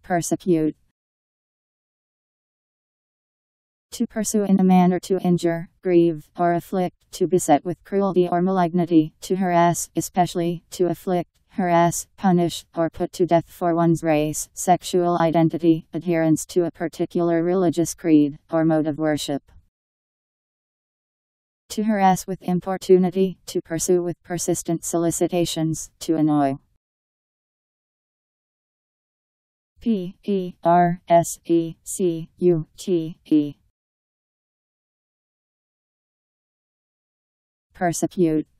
Persecute. To pursue in a manner to injure, grieve, or afflict, to beset with cruelty or malignity, to harass, especially, to afflict, harass, punish, or put to death for one's race, sexual identity, adherence to a particular religious creed, or mode of worship. To harass with importunity, to pursue with persistent solicitations, to annoy. Persecute.